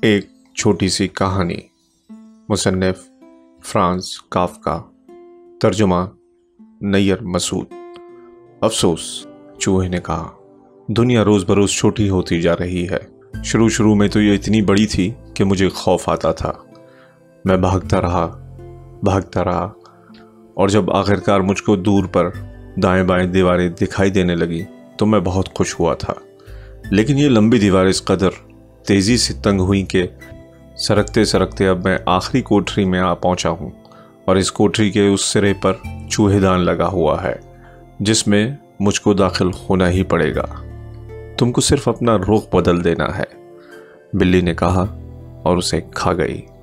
एक छोटी सी कहानी। मुसन्निफ फ्रांस काफ्का। तर्जुमा नैयर मसूद। अफसोस, चूहे ने कहा, दुनिया रोज़ बरोज़ छोटी होती जा रही है। शुरू में तो ये इतनी बड़ी थी कि मुझे खौफ आता था। मैं भागता रहा और जब आखिरकार मुझको दूर पर दाएं बाएं दीवारें दिखाई देने लगी तो मैं बहुत खुश हुआ था। लेकिन ये लंबी दीवारें इस कदर तेज़ी से तंग हुई कि सरकते सरकते अब मैं आखिरी कोठरी में आ पहुंचा हूं और इस कोठरी के उस सिरे पर चूहेदान लगा हुआ है जिसमें मुझको दाखिल होना ही पड़ेगा। तुमको सिर्फ अपना रुख बदल देना है, बिल्ली ने कहा और उसे खा गई।